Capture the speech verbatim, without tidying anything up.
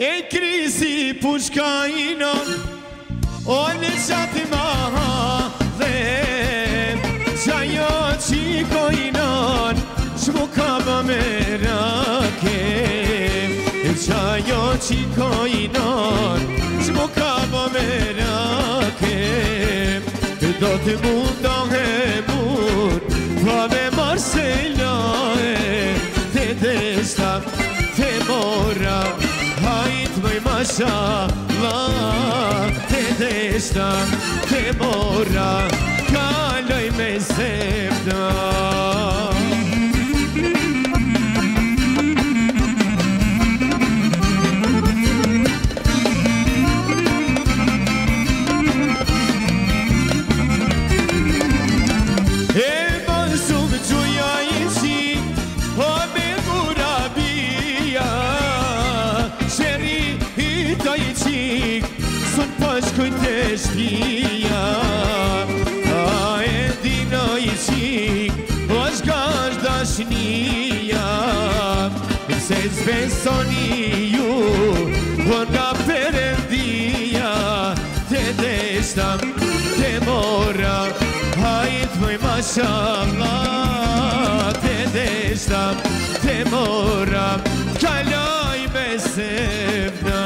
E krisi pushka inon O në qatë ma dhe Qajo qiko inon Shmu ka më merake Qajo qiko inon Shmu ka më merake Do të mundohe mund Pa me Marcela Te deshta Te mora Hajt mëj mashallah Te deshta Te mora Kaloj me zemna Kujtë e shpia A e dina i qik O është gash dashnia Se zbesoni ju O nga Perëndia Te deshta Te mora Hajt mëj mashallah Te deshta Te mora Kaloj me zemna